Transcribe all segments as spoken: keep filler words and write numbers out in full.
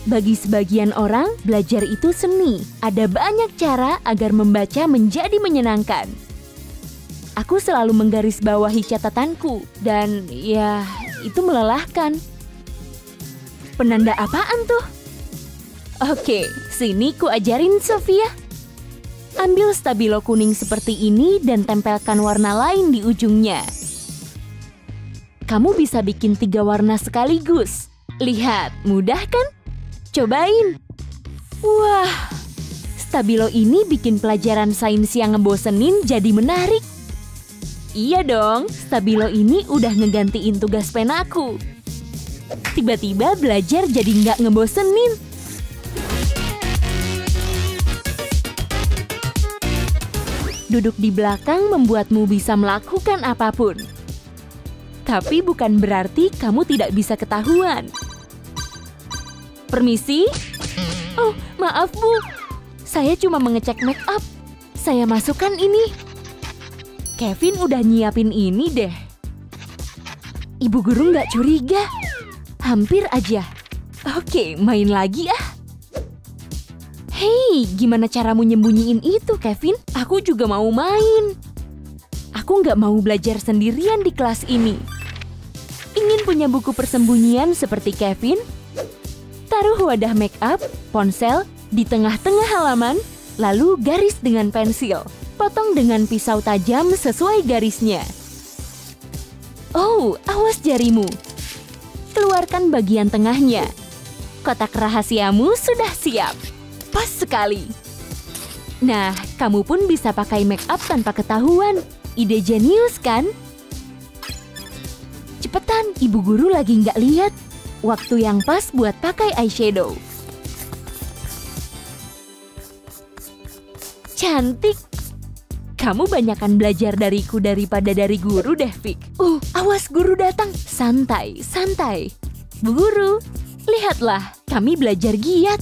Bagi sebagian orang, belajar itu seni. Ada banyak cara agar membaca menjadi menyenangkan. Aku selalu menggarisbawahi catatanku, dan ya, itu melelahkan. Penanda apaan tuh? Oke, sini ku ajarin Sofia. Ambil stabilo kuning seperti ini dan tempelkan warna lain di ujungnya. Kamu bisa bikin tiga warna sekaligus. Lihat, mudah kan? Cobain. Wah, stabilo ini bikin pelajaran sains yang ngebosenin jadi menarik. Iya dong, stabilo ini udah ngegantiin tugas penaku. Tiba-tiba belajar jadi nggak ngebosenin. Duduk di belakang membuatmu bisa melakukan apapun. Tapi bukan berarti kamu tidak bisa ketahuan. Permisi? Oh, maaf Bu. Saya cuma mengecek make up. Saya masukkan ini. Kevin udah nyiapin ini deh. Ibu guru nggak curiga. Hampir aja. Oke, main lagi ah. Hei, gimana caramu nyembunyiin itu, Kevin? Aku juga mau main. Aku nggak mau belajar sendirian di kelas ini. Ingin punya buku persembunyian seperti Kevin? Taruh wadah make up, ponsel, di tengah-tengah halaman, lalu garis dengan pensil. Potong dengan pisau tajam sesuai garisnya. Oh, awas jarimu. Keluarkan bagian tengahnya. Kotak rahasiamu sudah siap. Pas sekali. Nah, kamu pun bisa pakai make up tanpa ketahuan. Ide jenius kan? Cepetan, ibu guru lagi nggak lihat. Waktu yang pas buat pakai eyeshadow. Cantik. Kamu banyakan belajar dariku daripada dari guru deh, Vic. Uh, awas guru datang. Santai, santai. Bu guru, lihatlah, kami belajar giat.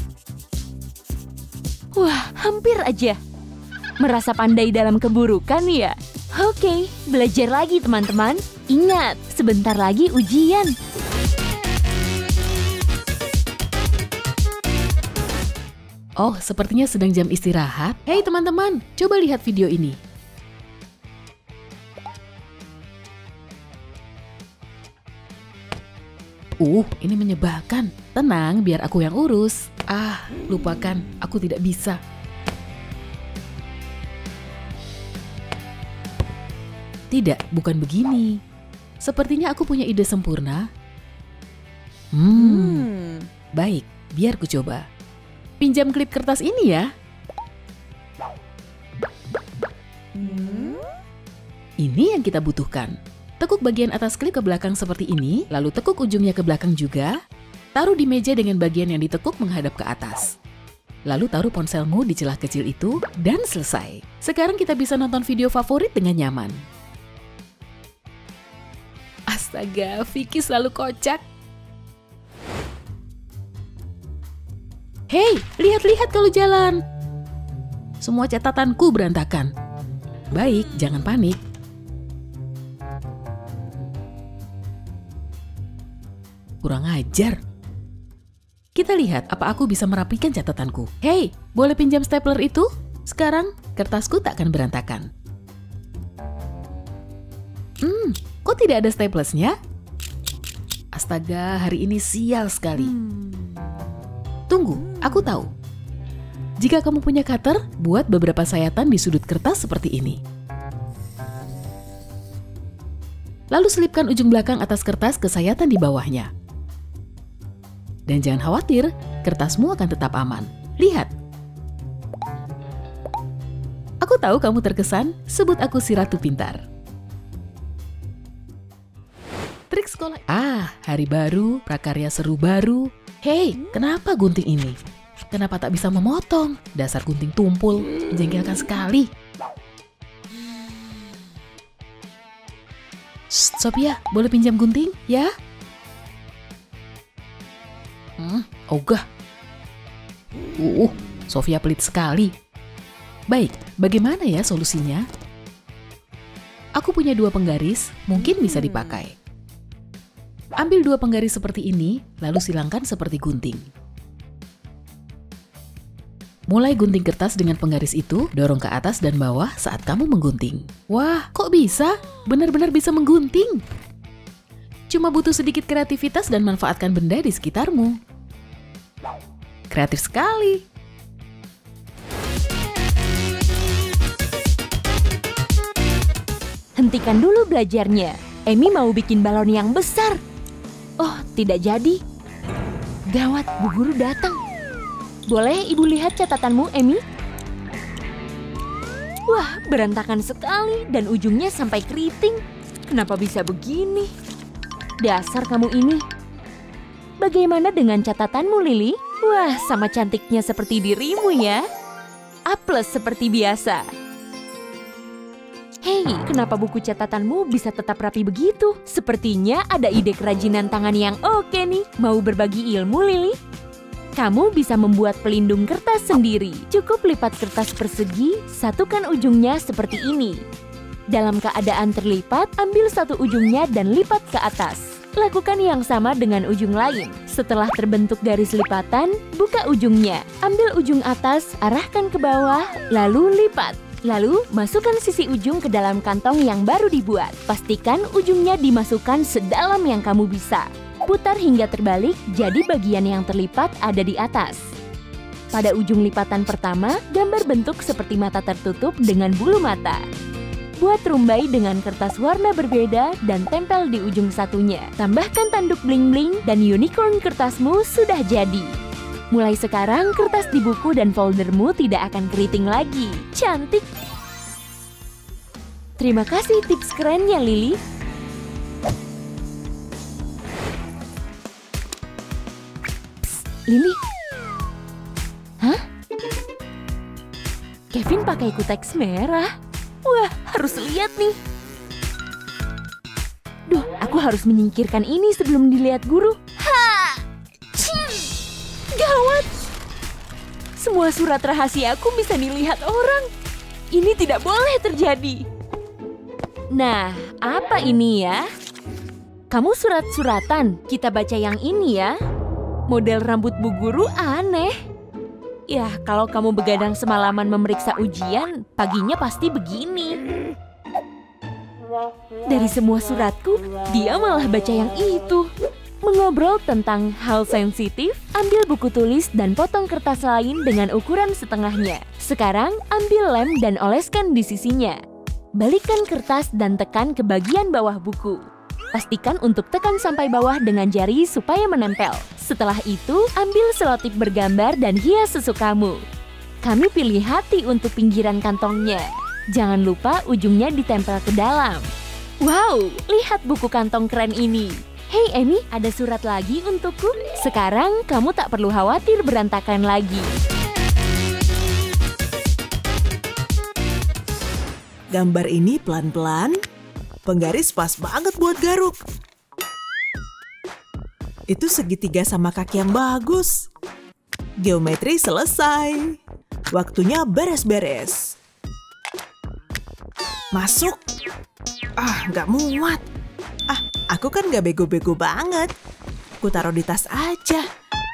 Wah, hampir aja. Merasa pandai dalam keburukan ya? Oke, belajar lagi teman-teman. Ingat, sebentar lagi ujian. Oh, sepertinya sedang jam istirahat. Hei teman-teman, coba lihat video ini. Uh, ini menyebalkan. Tenang, biar aku yang urus. Ah, lupakan, aku tidak bisa. Tidak, bukan begini. Sepertinya aku punya ide sempurna. Hmm, hmm. Baik, biar ku coba. Pinjam klip kertas ini ya. Hmm? Ini yang kita butuhkan. Tekuk bagian atas klip ke belakang seperti ini, lalu tekuk ujungnya ke belakang juga. Taruh di meja dengan bagian yang ditekuk menghadap ke atas. Lalu taruh ponselmu di celah kecil itu, dan selesai. Sekarang kita bisa nonton video favorit dengan nyaman. Astaga, Vicky selalu kocak. Hei, lihat-lihat kalau jalan. Semua catatanku berantakan. Baik, jangan panik. Kurang ajar. Kita lihat apa aku bisa merapikan catatanku. Hei, boleh pinjam stapler itu? Sekarang, kertasku tak akan berantakan. Hmm, kok tidak ada staplesnya? Astaga, hari ini sial sekali. Tunggu, aku tahu. Jika kamu punya cutter, buat beberapa sayatan di sudut kertas seperti ini. Lalu selipkan ujung belakang atas kertas ke sayatan di bawahnya. Dan jangan khawatir, kertasmu akan tetap aman. Lihat. Aku tahu kamu terkesan, sebut aku si Ratu Pintar. Trik sekolah. Ah, hari baru, prakarya seru baru. Hei, kenapa gunting ini? Kenapa tak bisa memotong? Dasar gunting tumpul, menjengkelkan sekali. Shh, Sophia, boleh pinjam gunting, ya? Hmm, ogah. Uh, Sophia pelit sekali. Baik, bagaimana ya solusinya? Aku punya dua penggaris, mungkin bisa dipakai. Ambil dua penggaris seperti ini, lalu silangkan seperti gunting. Mulai gunting kertas dengan penggaris itu, dorong ke atas dan bawah saat kamu menggunting. Wah, kok bisa? Benar-benar bisa menggunting. Cuma butuh sedikit kreativitas dan manfaatkan benda di sekitarmu. Kreatif sekali. Hentikan dulu belajarnya. Emi mau bikin balon yang besar. Oh, tidak jadi. Gawat, Bu Guru datang. Boleh Ibu lihat catatanmu, Emi? Wah, berantakan sekali dan ujungnya sampai keriting. Kenapa bisa begini? Dasar kamu ini. Bagaimana dengan catatanmu, Lili? Wah, sama cantiknya seperti dirimu ya. A plus seperti biasa. Hei, kenapa buku catatanmu bisa tetap rapi begitu? Sepertinya ada ide kerajinan tangan yang oke nih. Mau berbagi ilmu, Lili? Kamu bisa membuat pelindung kertas sendiri. Cukup lipat kertas persegi, satukan ujungnya seperti ini. Dalam keadaan terlipat, ambil satu ujungnya dan lipat ke atas. Lakukan yang sama dengan ujung lain. Setelah terbentuk garis lipatan, buka ujungnya. Ambil ujung atas, arahkan ke bawah, lalu lipat. Lalu, masukkan sisi ujung ke dalam kantong yang baru dibuat. Pastikan ujungnya dimasukkan sedalam yang kamu bisa. Putar hingga terbalik, jadi bagian yang terlipat ada di atas. Pada ujung lipatan pertama, gambar bentuk seperti mata tertutup dengan bulu mata. Buat rumbai dengan kertas warna berbeda dan tempel di ujung satunya. Tambahkan tanduk bling-bling dan unicorn kertasmu sudah jadi. Mulai sekarang, kertas di buku dan foldermu tidak akan keriting lagi. Cantik! Terima kasih tips kerennya, Lili. Lili? Hah? Kevin pakai kuteks merah? Wah, harus lihat nih. Duh, aku harus menyingkirkan ini sebelum dilihat guru. Ha! Cing! Gawat! Semua surat rahasiaku bisa dilihat orang. Ini tidak boleh terjadi. Nah, apa ini ya? Kamu surat-suratan, kita baca yang ini ya. Model rambut Bu Guru aneh. Ya, kalau kamu begadang semalaman memeriksa ujian, paginya pasti begini. Dari semua suratku, dia malah baca yang itu. Mengobrol tentang hal sensitif, ambil buku tulis dan potong kertas lain dengan ukuran setengahnya. Sekarang, ambil lem dan oleskan di sisinya. Balikkan kertas dan tekan ke bagian bawah buku. Pastikan untuk tekan sampai bawah dengan jari supaya menempel. Setelah itu, ambil selotip bergambar dan hias sesukamu. Kami pilih hati untuk pinggiran kantongnya. Jangan lupa ujungnya ditempel ke dalam. Wow, lihat buku kantong keren ini. Hei Emi, ada surat lagi untukku. Sekarang kamu tak perlu khawatir berantakan lagi. Gambar ini pelan-pelan. Penggaris pas banget buat garuk. Itu segitiga sama kaki yang bagus. Geometri selesai. Waktunya beres-beres. Masuk. Ah, nggak muat. Ah, aku kan nggak bego-bego banget. Ku taruh di tas aja.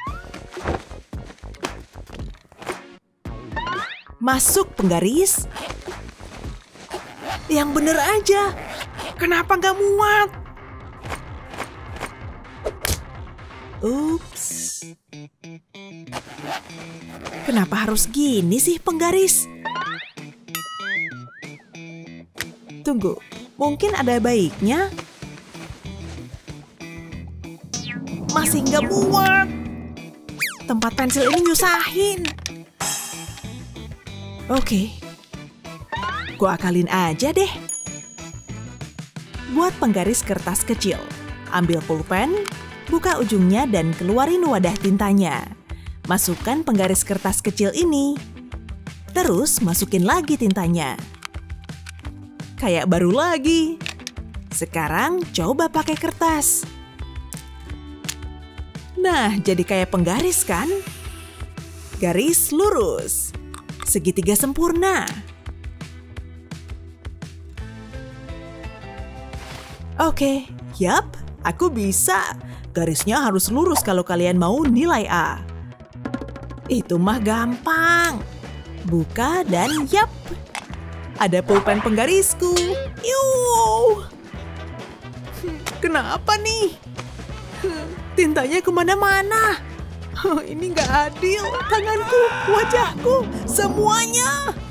Masuk penggaris. Yang bener aja. Kenapa nggak muat? Ups. Kenapa harus gini sih penggaris? Tunggu, mungkin ada baiknya. Masih nggak muat. Tempat pensil ini nyusahin. Oke, gua akalin aja deh. Buat penggaris kertas kecil. Ambil pulpen, buka ujungnya dan keluarin wadah tintanya. Masukkan penggaris kertas kecil ini. Terus masukin lagi tintanya. Kayak baru lagi. Sekarang coba pakai kertas. Nah, jadi kayak penggaris kan? Garis lurus. Segitiga sempurna. Oke, yap, aku bisa. Garisnya harus lurus kalau kalian mau nilai A. Itu mah gampang. Buka dan yap. Ada pulpen penggarisku. Yuh. Kenapa nih? Tintanya kemana-mana. Ini nggak adil. Tanganku, wajahku, semuanya.